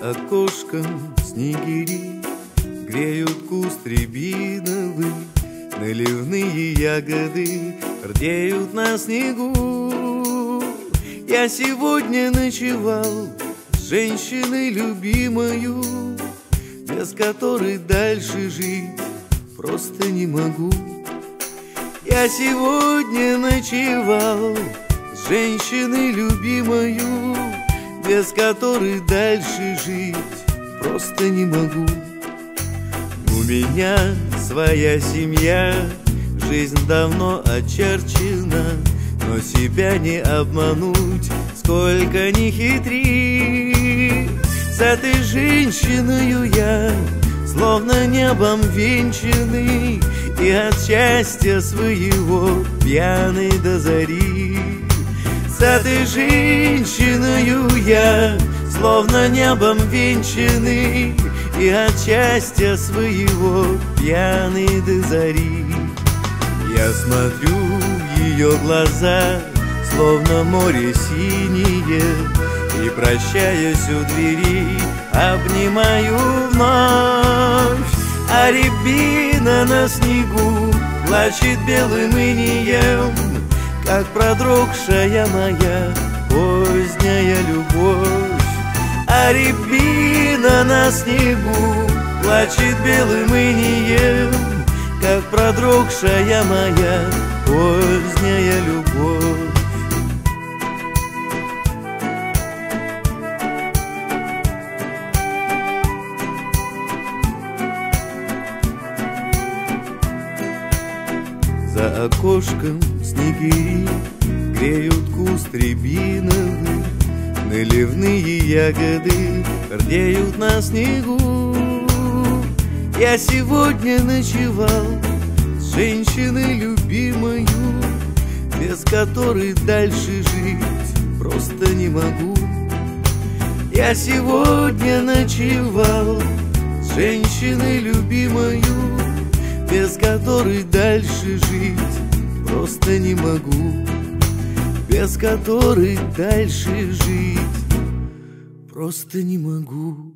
окошком снегири греют куст рябиновый, наливные ягоды рдеют на снегу. Я сегодня ночевал с женщиной любимою, без которой дальше жить просто не могу. Я сегодня ночевал с женщиной любимою, без которой дальше жить просто не могу. У меня своя семья, жизнь давно очерчена, но себя не обмануть, сколько ни хитри. С этой женщиною я словно небом венчанный, и от счастья своего пьяный до зари. С этой женщиною я словно небом венчанный, и от счастья своего пьяный до зари. Я смотрю в ее глаза, словно море синее, и, прощаясь у двери, обнимаю вновь. А рябина на снегу плачет белым инеем, как продрогшая моя поздняя любовь. А рябина на снегу плачет белым инеем, как продрогшая моя поздняя любовь. За окошком снегири греют куст рябиновый, наливные ягоды рдеют на снегу. Я сегодня ночевал с женщиной любимою, без которой дальше жить просто не могу. Я сегодня ночевал с женщиной любимою, без которой дальше жить просто не могу. Без которой дальше жить просто не могу.